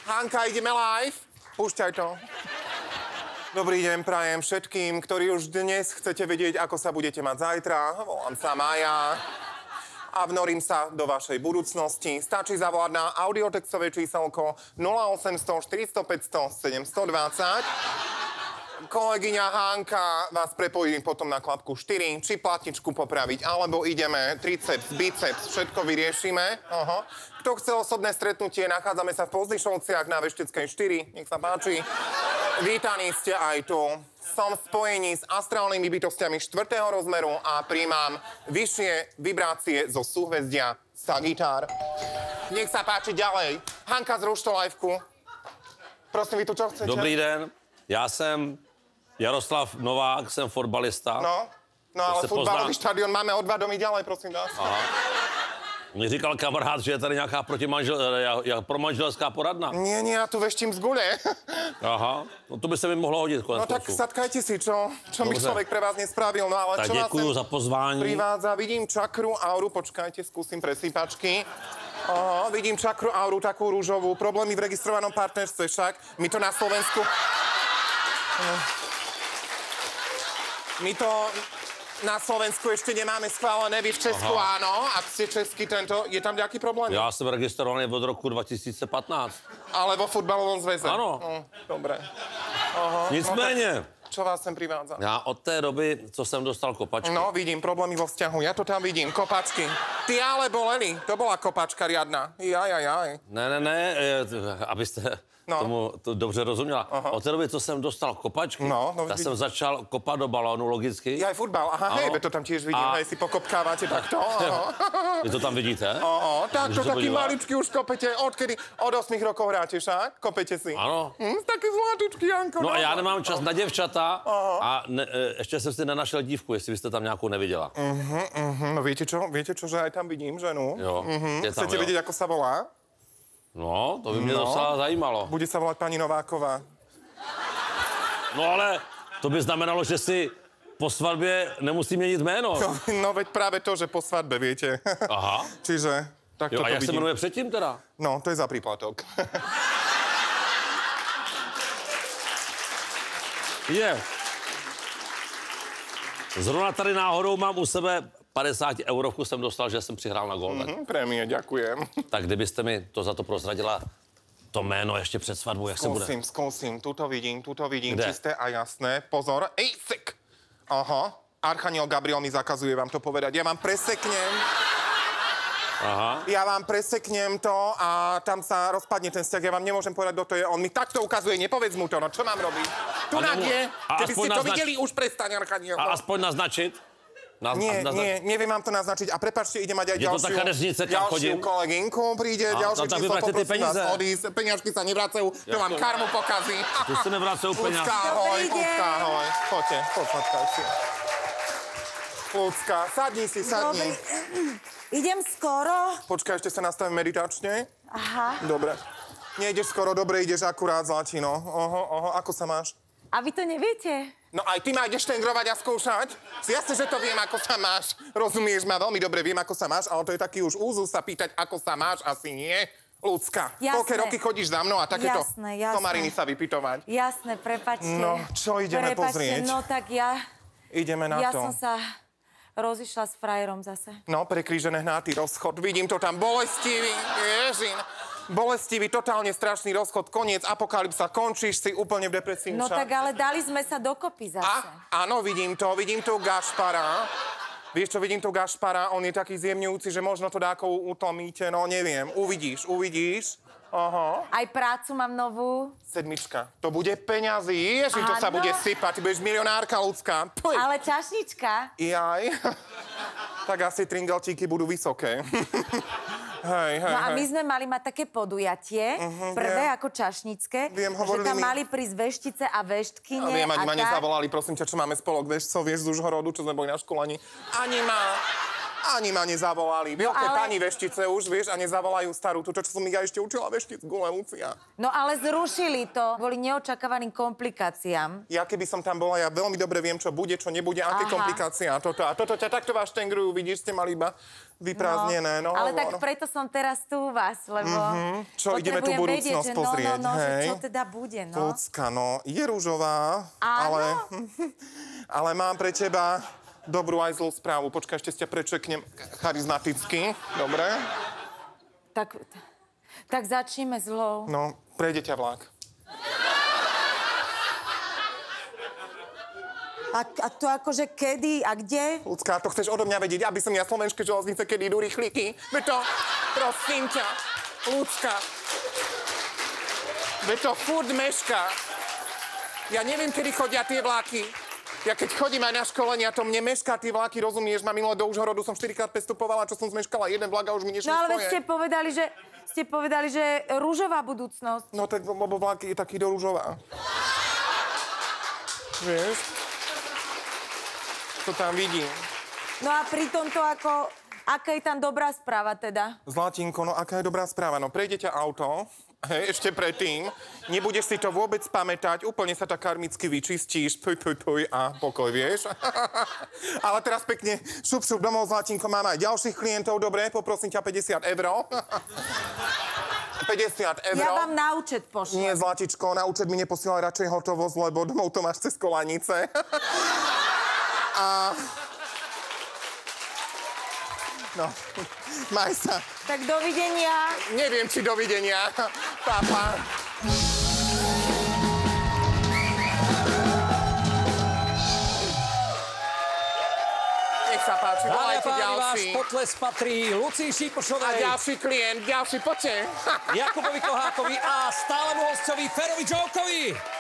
Hanka, ideme live? Púšťaj to. Dobrý deň prajem všetkým, ktorí už dnes chcete vedieť, ako sa budete mať zajtra. Volám sa Maja a vnorím sa do vašej budúcnosti. Stačí zavolať na audiotextové číselko 0800 400 500 720. Kolegyňa Hanka vás prepojí potom na klapku 4, či platničku popraviť, alebo ideme triceps, biceps, všetko vyriešime. Aha. Kto chce osobné stretnutie, nachádzame sa v Pozdišovciach na Vešteckej 4, nech sa páči. Vítaní ste aj tu. Som v spojení s astrálnymi bytostiami 4. rozmeru a príjmam vyššie vibrácie zo súhvezdia Sagitár. Nech sa páči ďalej. Hanka, zruš to liveku. Prosím, vy tu čo chcete? Dobrý den, já jsem Jaroslav Novák, jsem fotbalista. No ale fotbalový štadion máme o 2 domy ďalej, prosím vás. Aha. Mně říkal kamarád, že je tady nějaká promanželská poradna. Nie, já tu veštím z gule. Aha, no to by se mi mohlo hodit konec No tak sadkajte si, čo by človek pre vás nespravil. No ale tak čo vás děkuju za pozvání. Privádza, vidím čakru, auru, počkajte, skúsim presýpačky. Aha, vidím čakru, auru, takú rúžovú. Problémy v registrovanom partnerstve však. My to na Slovensku... My to na Slovensku ešte nemáme schválené, vy v Česku áno. Ak ste český tento, je tam nejaký problém? Já jsem registrovaný od roku 2015. Ale vo futbalovom zväze? Ano. Dobre. Nicméně. Čo vás sem privádza? Já od té doby, co jsem dostal kopačky. No, vidím problémy vo vzťahu, ja to tam vidím, kopačky. Ty ale boleli, to bola kopačka riadna. Jaj. Ne, abyste tomu to dobře rozuměla. Od té doby, co jsem dostal kopačky, tak jsem začal kopat do balónu, logicky. Aj futbal, hej, to tam tiež vidím, hej, si pokopkávate takto. Vy to tam vidíte? Tak to taký maličký už kopete, odkedy? Od 8 rokov hráte však? Kopete si? Ano. Taký zlatičký, Janko. No a já nemám čas na děvčata a ještě jsem si nenašel dívku, jestli byste tam nějakou neviděla. No viete čo, že aj tam vidím ženu. Jo. Chcete vedieť, ako sa volá? No, to by mě docela zajímalo. Bude sa volať pani Nováková. No ale to by znamenalo, že si po svatbě nemusí měnit jméno. No veď práve to, že po svadbe, viete. Aha. Čiže tak to a jak vidím. se jmenuje předtím teda? No, to je za príplatok. Je. Zrovna tady náhodou mám u sebe 50 eurovku jsem dostal, že jsem přihrál na Golden. Prémie, ďakujem. Tak kdybyste mi to za to prozradila, to jméno ještě před svatbou, jak se bude? Skúsim. Tuto vidím, Kde? čisté a jasné. Pozor. Sek. Aha. Archaniel Gabriel mi zakazuje vám to povedať. Ja vám preseknem. Aha. Ja vám preseknem to a tam sa rozpadne ten vzťah. Ja vám nemôžem povedať, kto to je. On mi takto ukazuje, nepovedz mu to. No čo mám robiť? Tu je. Keby ste to videli, už prestaň, Archaniel. A aspoň naznačit? Nie, neviem vám to naznačiť. A prepáčte, ide mať aj je to taká reznice, kam chodím? kolegynku, príde ďalšiu číslo, poprosím vás odísť. Peňažky sa nevracajú, to vám karmu pokazí. Tu sa nevracajú peňažky. Ľudská, ahoj. Poďte, poďte si. Ľudská, sadni si. Idem skoro. Počkaj, ešte sa nastavím meditačne. Aha. Dobre. Nejdeš skoro, dobre, ideš akurát, Zlatino. Ako sa máš? A vy to neviete? No aj ty ma ideš tengrovať a skúšať? Jasne, že to viem, ako sa máš. Rozumieš ma, veľmi dobre viem, ako sa máš, ale to je taký už úzus sa pýtať, ako sa máš, asi nie. Ľudská, koľké roky chodíš za mnou a takéto somariny sa vypytovať? Jasné, prepáčte. No, čo ideme pozrieť? No tak ja... Ideme na to. Ja som sa rozišla s frajerom zase. No, prekrížené hnátý rozchod. Vidím to tam, bolestivý, Ježin. Bolestivý, totálne strašný rozchod, koniec, apokalypsa, končíš si úplne v depresii. No tak ale dali sme sa dokopy zase. Áno, vidím tu Gašpara. Vieš čo, vidím tu Gašpara, on je taký zjemňujúci, že možno to dáko utlmíte, no neviem, uvidíš. Aha. Aj prácu mám novú. 7. To bude peňazí, Ježiš, to sa bude sypať, ty budeš milionárka, Ľudská. Ale čašnička. Jaj. Tak asi tringeltíky budú vysoké. Hej. A my sme mali mať také podujatie, prvé ako čašnické, že tam mali prísť veštice a veštkyne. Viem, ani ma nezavolali, prosím ťa, čo máme spolok veštcov, vieš, z Užhorodu, čo sme boli na školení. Ani ma nezavolali. Veľké pani veštice už, vieš, a nezavolajú starú. Túto, čo som ja ešte učila vešticu, Lucia. No ale zrušili to kvôli neočakávaným komplikáciám. Ja keby som tam bola, ja veľmi dobre viem, čo bude, čo nebude, aké komplikácie a toto. A toto ťa takto vás štengrujú, vidíš, ste mali iba vyprázdnené. No, ale tak preto som teraz tu u vás, lebo čo, ideme tu budúcnosť pozrieť, hej? Že čo teda bude, no. Ľudská, no, je rúžová, ale mám pre teba dobrú aj zlú správu. Počkaj, ešte ťa prečeknem charizmaticky. Dobre? Tak začneme zlou. No, prejde ťa vlak. A to akože kedy a kde? Ľudská, to chceš odo mňa vedieť, aby som ja slovenské železnice, kedy idú rýchliky? Veď to, prosím ťa, Ľudská. Veď to furt meška. Ja neviem, kedy chodia tie vlaky. Ja keď chodím aj na školenia, to mne mešká tie vlaky, rozumieš? Ma minule do Užhorodu som 4-krát prestupovala, čo som zmeškala jeden vlak a už mi nešli spoje. No ale spoje. ste povedali, že rúžová budúcnosť. No tak, lebo vlak je taký do rúžová. Vieš? To tam vidím. No a pri tomto aká je tam dobrá správa teda? Zlatinko, no aká je dobrá správa? No prejde ťa auto. Hej, ešte predtým. Nebudeš si to vôbec pamätať, úplne sa tak karmicky vyčistíš, a pokoj, vieš. Ale teraz pekne, šup domov, Zlatinko, mám aj ďalších klientov, dobre, poprosím ťa 50 €. 50 €. Ja vám na účet pošlem. Nie, Zlatičko, na účet mi neposielaj radšej hotovosť, lebo domov to máš cez kolanice. No, maj sa. Tak dovidenia. Neviem, či dovidenia. Papa. Nech sa páči, volajte ďalší. Váš potles patrí Lucii Šipošovej. A ďalší klient, ďalší, poďte. Jakubovi Kohákovi a stálemu hosťovi Ferovi Jokeovi.